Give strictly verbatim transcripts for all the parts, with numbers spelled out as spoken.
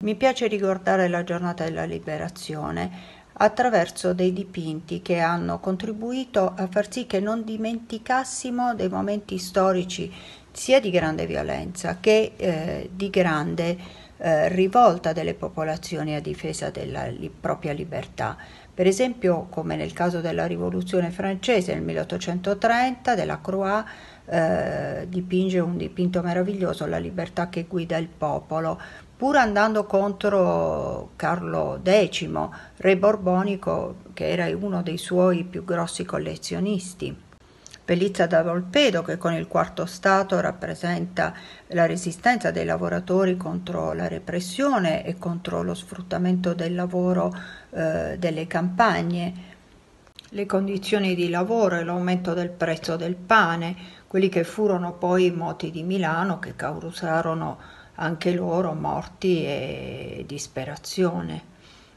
Mi piace ricordare la giornata della liberazione attraverso dei dipinti che hanno contribuito a far sì che non dimenticassimo dei momenti storici sia di grande violenza che eh, di grande eh, rivolta delle popolazioni a difesa della li- propria libertà. Per esempio, come nel caso della Rivoluzione francese nel milleottocentotrenta, Delacroix eh, dipinge un dipinto meraviglioso, La libertà che guida il popolo, pur andando contro Carlo decimo, re borbonico, che era uno dei suoi più grossi collezionisti. Bellizza da Volpedo, che con il quarto stato rappresenta la resistenza dei lavoratori contro la repressione e contro lo sfruttamento del lavoro eh, delle campagne, le condizioni di lavoro e l'aumento del prezzo del pane, quelli che furono poi i moti di Milano, che causarono anche loro morti e disperazione.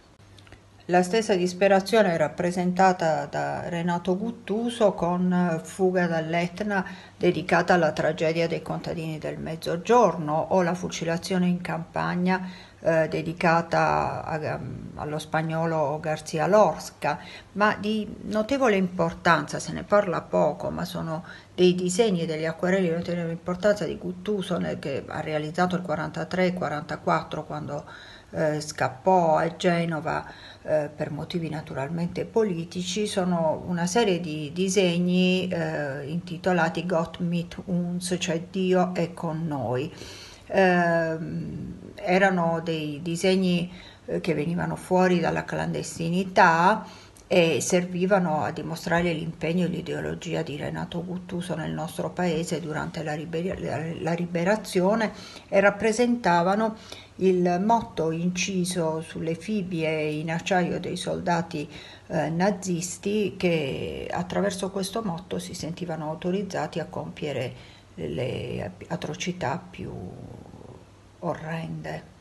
La stessa disperazione è rappresentata da Renato Guttuso con Fuga dall'Etna, dedicata alla tragedia dei contadini del Mezzogiorno, o La fucilazione in campagna, eh, dedicata a, allo spagnolo García Lorca, ma di notevole importanza, se ne parla poco, ma sono dei disegni e degli acquerelli di notevole importanza di Guttuso, nel, che ha realizzato il quarantatré quarantaquattro, quando eh, scappò a Genova eh, per motivi naturalmente politici. Sono una serie di disegni eh, intitolati Gott mit uns, cioè Dio è con noi. Eh, erano dei disegni eh, che venivano fuori dalla clandestinità e servivano a dimostrare l'impegno e l'ideologia di Renato Guttuso nel nostro paese durante la, liber- la liberazione, e rappresentavano il motto inciso sulle fibbie in acciaio dei soldati eh, nazisti, che attraverso questo motto si sentivano autorizzati a compiere le atrocità più orrende.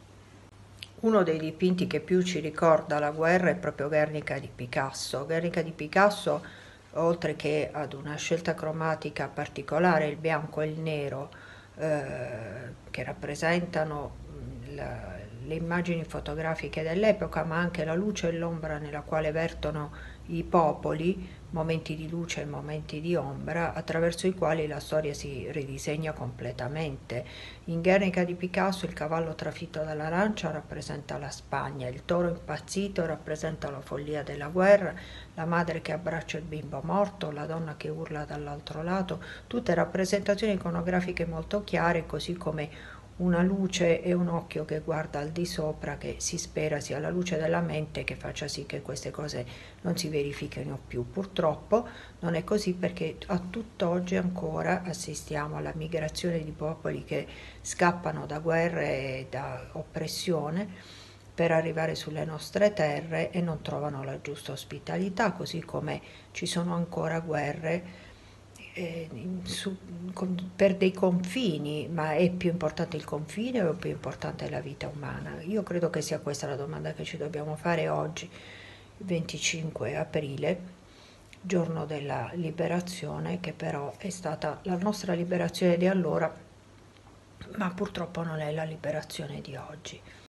Uno dei dipinti che più ci ricorda la guerra è proprio Guernica di Picasso. Guernica di Picasso, oltre che ad una scelta cromatica particolare, il bianco e il nero, eh, che rappresentano la, le immagini fotografiche dell'epoca, ma anche la luce e l'ombra nella quale vertono i popoli, momenti di luce e momenti di ombra, attraverso i quali la storia si ridisegna completamente. In Guernica di Picasso il cavallo trafitto dalla lancia rappresenta la Spagna, il toro impazzito rappresenta la follia della guerra, la madre che abbraccia il bimbo morto, la donna che urla dall'altro lato, tutte rappresentazioni iconografiche molto chiare, così come una luce e un occhio che guarda al di sopra, che si spera sia la luce della mente che faccia sì che queste cose non si verifichino più. Purtroppo non è così, perché a tutt'oggi ancora assistiamo alla migrazione di popoli che scappano da guerre e da oppressione per arrivare sulle nostre terre e non trovano la giusta ospitalità, così come ci sono ancora guerre eh, su, con, per dei confini, ma è più importante il confine o è più importante la vita umana? Io credo che sia questa la domanda che ci dobbiamo fare oggi, venticinque aprile, giorno della liberazione, che però è stata la nostra liberazione di allora, ma purtroppo non è la liberazione di oggi.